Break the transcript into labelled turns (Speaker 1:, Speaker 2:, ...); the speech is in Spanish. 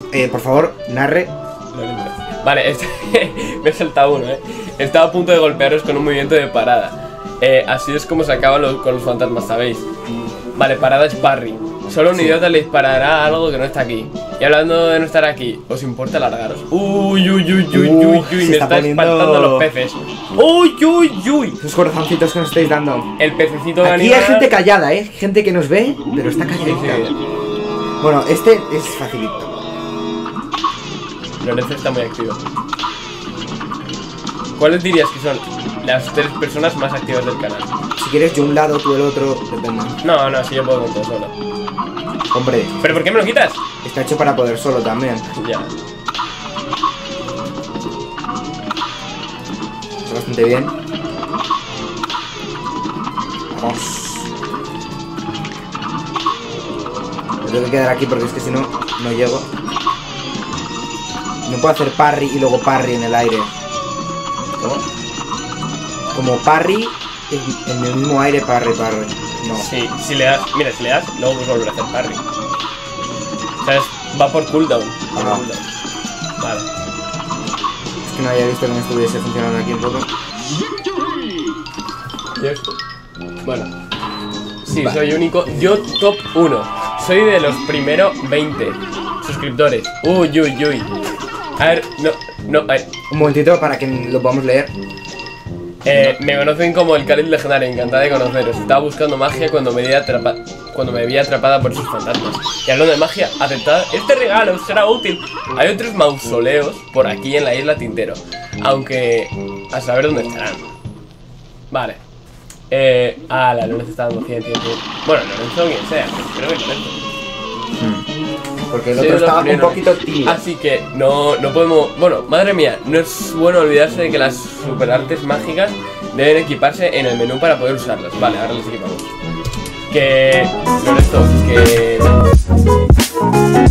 Speaker 1: Por favor, narre.
Speaker 2: Vale, me he saltado uno, Estaba a punto de golpearos con un movimiento de parada. Así es como se acaba con los fantasmas, ¿sabéis? Vale, parada es parry. Solo un idiota le disparará algo que no está aquí. Y hablando de no estar aquí, ¿os importa largaros? Uy, uy, uy, uy, uy, uy, me está espantando los peces. Uy, uy, uy.
Speaker 1: Esos corazoncitos que nos estáis dando.
Speaker 2: El pececito de
Speaker 1: Aquí hay gente callada, gente que nos ve, pero está calladita.
Speaker 2: Sí.
Speaker 1: Bueno, este es facilito.
Speaker 2: Lorenzo está muy activo. ¿Cuáles dirías que son las 3 personas más activas del canal?
Speaker 1: Si quieres yo un lado, tú el otro, depende.
Speaker 2: No, si yo puedo con todo solo.
Speaker 1: Hombre.
Speaker 2: ¿Pero por qué me lo quitas?
Speaker 1: Está hecho para poder solo también.
Speaker 2: Ya.
Speaker 1: Está bastante bien. Vamos. Me tengo que quedar aquí porque es que si no, no llego. No puedo hacer parry y luego parry en el aire.
Speaker 2: ¿Cómo?
Speaker 1: Como parry en el mismo aire, parry. No.
Speaker 2: Sí, si le das, mira, si le das, luego puedes volver a hacer parry. ¿Sabes? Va por cooldown. Vale.
Speaker 1: Es que no había visto que no estuviese funcionando aquí un poco.
Speaker 2: Bueno. Sí, vale. Soy único. Yo top 1. Soy de los primeros 20 suscriptores. Uy, uy, uy. A ver, no,
Speaker 1: un momentito para que lo podamos leer.
Speaker 2: Me conocen como el Khalid legendario, encantada de conoceros. Estaba buscando magia cuando me vi atrapada por sus fantasmas. Y hablando de magia, aceptad este regalo, será útil. Hay otros mausoleos por aquí en la isla Tintero, aunque a saber dónde estarán. Vale. La Lorenzo está dando 100. Bueno, Lorenzo o quien sea, creo que Lorenzo.
Speaker 1: Porque el otro estaba un poquito tímido.
Speaker 2: Así que no podemos... Bueno, madre mía, no es bueno olvidarse de que las superartes mágicas deben equiparse en el menú para poder usarlas. Vale, ahora las equipamos. Lorenzo,